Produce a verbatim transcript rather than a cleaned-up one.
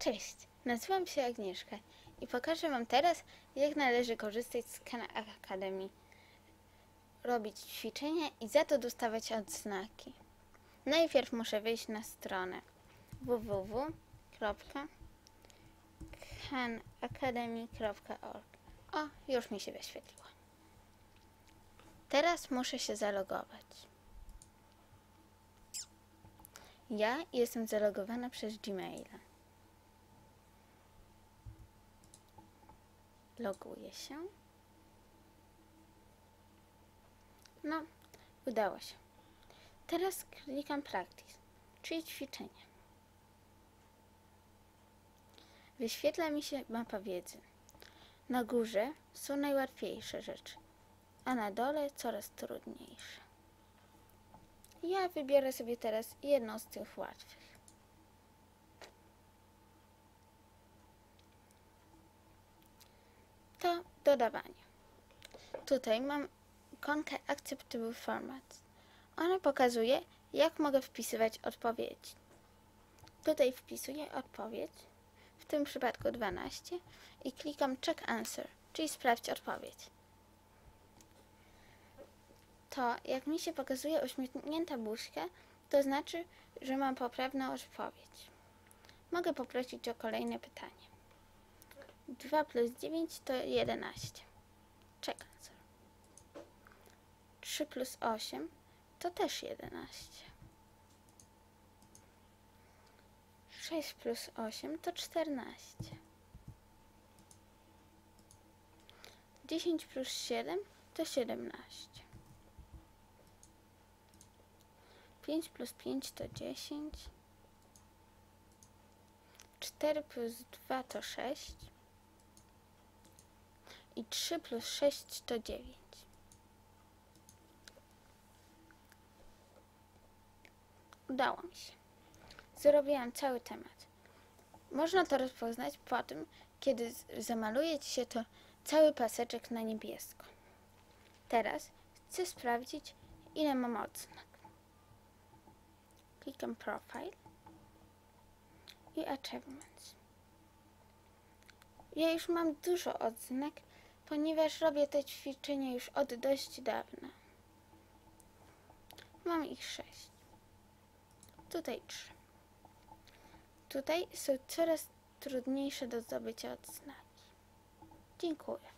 Cześć, nazywam się Agnieszka i pokażę Wam teraz, jak należy korzystać z Khan Academy, robić ćwiczenia i za to dostawać odznaki. Najpierw muszę wejść na stronę w w w kropka khan academy kropka org. O, już mi się wyświetliło. Teraz muszę się zalogować. Ja jestem zalogowana przez Gmaila. Loguję się. No, udało się. Teraz klikam Practice, czyli ćwiczenie. Wyświetla mi się mapa wiedzy. Na górze są najłatwiejsze rzeczy, a na dole coraz trudniejsze. Ja wybiorę sobie teraz jedną z tych łatwych. To dodawanie. Tutaj mam ikonkę Acceptable Format. Ona pokazuje, jak mogę wpisywać odpowiedzi. Tutaj wpisuję odpowiedź, w tym przypadku dwanaście, i klikam Check Answer, czyli sprawdź odpowiedź. To, jak mi się pokazuje uśmiechnięta buźka, to znaczy, że mam poprawną odpowiedź. Mogę poprosić o kolejne pytanie. dwa plus dziewięć to jedenaście. Check Answer. trzy plus osiem to też jedenaście. sześć plus osiem to czternaście. dziesięć plus siedem to siedemnaście. pięć plus pięć to dziesięć. cztery plus dwa to sześć. I trzy plus sześć to dziewięć. Udało mi się. Zrobiłam cały temat. Można to rozpoznać po tym, kiedy zamaluje Ci się to cały paseczek na niebiesko. Teraz chcę sprawdzić, ile mam odznak. Klikam Profile i Achievements. Ja już mam dużo odznak, ponieważ robię te ćwiczenia już od dość dawna. Mam ich sześć. Tutaj trzy. Tutaj są coraz trudniejsze do zdobycia odznaki. Dziękuję.